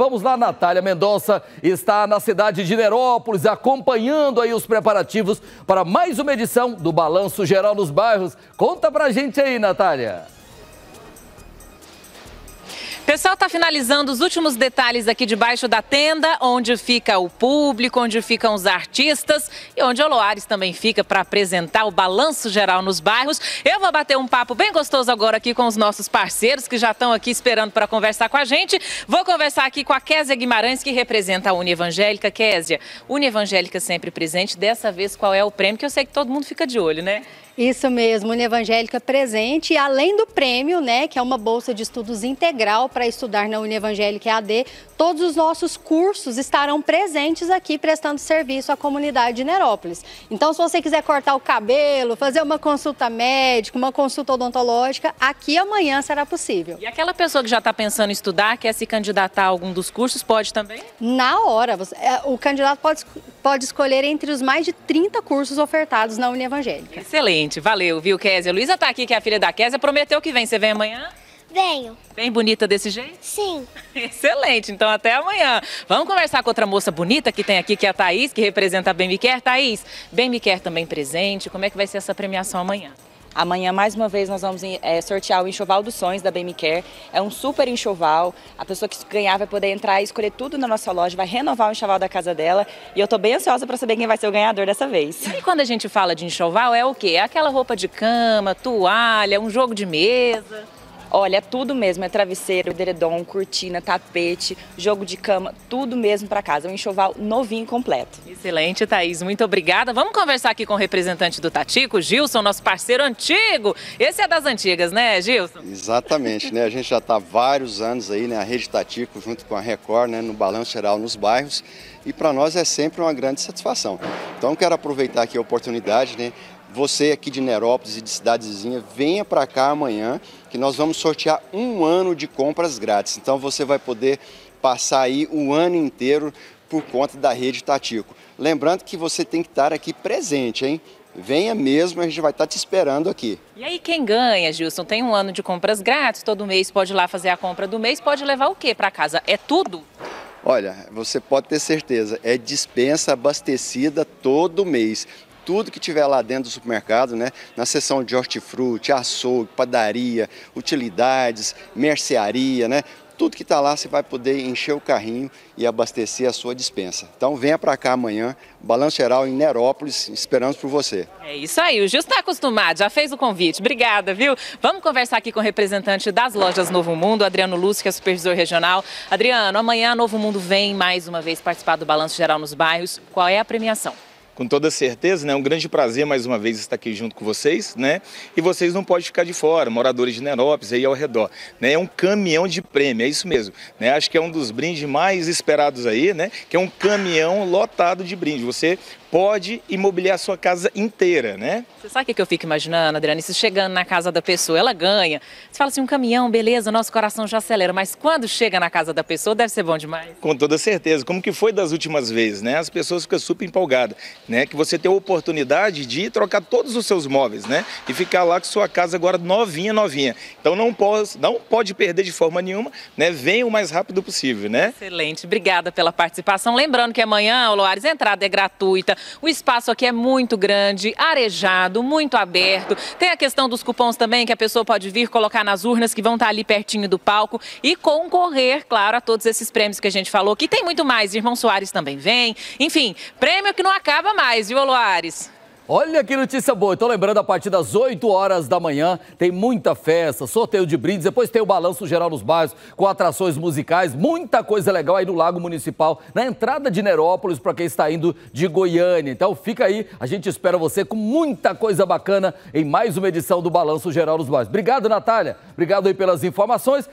Vamos lá, Natália Mendonça está na cidade de Nerópolis, acompanhando aí os preparativos para mais uma edição do Balanço Geral nos Bairros. Conta pra gente aí, Natália. O pessoal está finalizando os últimos detalhes aqui debaixo da tenda, onde fica o público, onde ficam os artistas e onde o Loares também fica para apresentar o Balanço Geral nos Bairros. Eu vou bater um papo bem gostoso agora aqui com os nossos parceiros que já estão aqui esperando para conversar com a gente. Vou conversar aqui com a Késia Guimarães, que representa a Unievangélica. Késia, Unievangélica sempre presente. Dessa vez, qual é o prêmio? Que eu sei que todo mundo fica de olho, né? Isso mesmo, Unievangélica presente, e além do prêmio, né, que é uma bolsa de estudos integral para estudar na Unievangélica EAD, todos os nossos cursos estarão presentes aqui prestando serviço à comunidade de Nerópolis. Então, se você quiser cortar o cabelo, fazer uma consulta médica, uma consulta odontológica, aqui amanhã será possível. E aquela pessoa que já está pensando em estudar, quer se candidatar a algum dos cursos, pode também? Na hora, o candidato pode escolher entre os mais de 30 cursos ofertados na Unievangélica. Excelente. Valeu, viu, Késia? Luísa tá aqui, que é a filha da Késia, prometeu que vem. Você vem amanhã? Venho. Bem bonita desse jeito? Sim. Excelente, então até amanhã. Vamos conversar com outra moça bonita que tem aqui, que é a Thaís, que representa a Bem Me Quer. Thaís, Bem Me Quer também presente. Como é que vai ser essa premiação amanhã? Amanhã, mais uma vez, nós vamos sortear o Enxoval dos Sonhos da Bem Me Quer. É um super enxoval. A pessoa que ganhar vai poder entrar e escolher tudo na nossa loja, vai renovar o enxoval da casa dela. E eu tô bem ansiosa para saber quem vai ser o ganhador dessa vez. E quando a gente fala de enxoval, é o quê? É aquela roupa de cama, toalha, um jogo de mesa? Olha, é tudo mesmo, é travesseiro, edredom, cortina, tapete, jogo de cama, tudo mesmo para casa. É um enxoval novinho completo. Excelente, Thaís, muito obrigada. Vamos conversar aqui com o representante do Tatico, Gilson, nosso parceiro antigo. Esse é das antigas, né, Gilson? Exatamente, né? A gente já está há vários anos aí, né? A Rede Tatico junto com a Record, né? No Balanço Geral nos Bairros. E para nós é sempre uma grande satisfação. Então quero aproveitar aqui a oportunidade, né? Você aqui de Nerópolis e de cidade vizinha, venha para cá amanhã, que nós vamos sortear 1 ano de compras grátis. Então você vai poder passar aí o ano inteiro por conta da Rede Tatico. Lembrando que você tem que estar aqui presente, hein? Venha mesmo, a gente vai estar te esperando aqui. E aí quem ganha, Gilson? Tem 1 ano de compras grátis, todo mês pode ir lá fazer a compra do mês, pode levar o quê para casa? É tudo? Olha, você pode ter certeza, é dispensa abastecida todo mês. Tudo que tiver lá dentro do supermercado, né? Na seção de hortifruti, açougue, padaria, utilidades, mercearia, né? Tudo que está lá você vai poder encher o carrinho e abastecer a sua dispensa. Então venha para cá amanhã, Balanço Geral em Nerópolis, esperamos por você. É isso aí, o Gil está acostumado, já fez o convite. Obrigada, viu? Vamos conversar aqui com o representante das lojas Novo Mundo, Adriano Lúcio, que é supervisor regional. Adriano, amanhã Novo Mundo vem mais uma vez participar do Balanço Geral nos Bairros. Qual é a premiação? Com toda certeza, né? É um grande prazer mais uma vez estar aqui junto com vocês, né? E vocês não podem ficar de fora, moradores de Nerópolis aí ao redor, né? É um caminhão de prêmio, é isso mesmo, né? Acho que é um dos brindes mais esperados aí, né? Que é um caminhão lotado de brinde. Você pode imobiliar a sua casa inteira, né? Você sabe o que eu fico imaginando, Adriana? Isso chegando na casa da pessoa, ela ganha. Você fala assim, um caminhão, beleza, nosso coração já acelera. Mas quando chega na casa da pessoa, deve ser bom demais. Com toda certeza. Como que foi das últimas vezes, né? As pessoas ficam super empolgadas, né? Que você tem a oportunidade de trocar todos os seus móveis, né? E ficar lá com sua casa agora novinha, novinha. Então não pode perder de forma nenhuma, né? Venha o mais rápido possível, né? Excelente. Obrigada pela participação. Lembrando que amanhã, Loares, a entrada é gratuita. O espaço aqui é muito grande, arejado, muito aberto. Tem a questão dos cupons também, que a pessoa pode vir colocar nas urnas que vão estar ali pertinho do palco e concorrer, claro, a todos esses prêmios que a gente falou, que tem muito mais. Irmão Soares também vem. Enfim, prêmio que não acaba mais, viu, Loares? Olha que notícia boa. Então, lembrando, a partir das 8 horas da manhã, tem muita festa, sorteio de brindes, depois tem o Balanço Geral nos Bairros, com atrações musicais, muita coisa legal aí no Lago Municipal, na entrada de Nerópolis, para quem está indo de Goiânia. Então, fica aí, a gente espera você com muita coisa bacana em mais uma edição do Balanço Geral nos Bairros. Obrigado, Natália. Obrigado aí pelas informações.